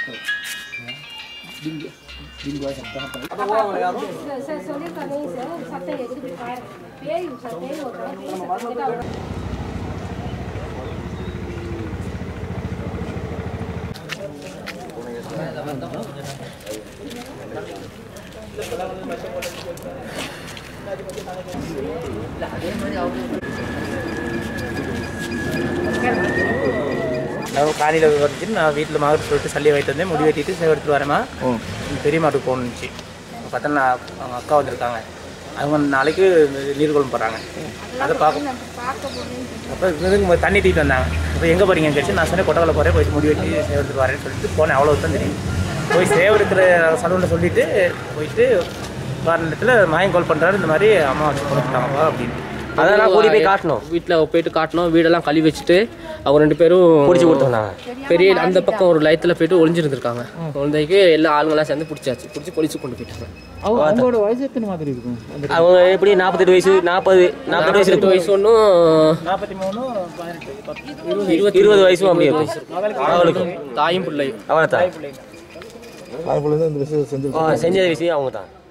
Bingo aja apa? Saya kalau saya sate itu dipakai, biaya sate itu orang நான் காலையில் வந்துட்டு நான் வீட்டில் மாவட்ட சொல்லிட்டு சல்லி வாங்கிட்டு வந்தேன் முடி வெட்டிட்டு சேவை எடுத்துகிட்டு வரேம்மா பெரிய மாட்டுக்கு போகணுச்சு பார்த்தா நான் அவங்க அக்கா வந்திருக்காங்க அவங்க நாளைக்கு நீர்கொழும்பு போகிறாங்க அதை பார்க்க அப்போ தண்ணி தீட்டு வந்தாங்க இப்போ எங்கே போகிறீங்கன்னு கேட்டு நான் சொன்னேன் கொட்டகலை போகிறேன் போயிட்டு முடி வெட்டி சேவை எடுத்துகிட்டு வரேன்னு சொல்லிட்டு போனேன் அவ்வளோ தான் தெரியும் போய் சேவை இருக்கிற சலூனில் சொல்லிவிட்டு போயிட்டு வர நேரத்தில் மாயம் கால் பண்ணுறாரு இந்த மாதிரி அம்மா வச்சு கொடுத்தாங்கப்பா அப்படின்னு அதெல்லாம் கூடி போய் காட்டணும் வீட்டில் போயிட்டு காட்டணும் வீடெல்லாம் கழுவி வச்சுட்டு அவங்க 2 பேரும் பிடிச்சி கொடுத்தாங்க பெரிய அந்த பக்கம் ஒரு லயத்தில் போயிட்டு ஒளிஞ்சிருந்துருக்காங்க குழந்தைக்கு எல்லா ஆளுங்களாம் சேர்ந்து பிடிச்சாச்சு பிடிச்சி போலீஸுக்கு கொண்டு போயிட்டாங்க அவங்களோட வயசு எத்தனை மாதிரி இருக்கும் அவங்க எப்படி 48 வயசு 48 வயசு ஒன்றும் 20 வயசும் அப்படி அவளுக்கு தாயும் பிள்ளையும் அவளை தான் செஞ்ச விஷயம் அவங்க தான்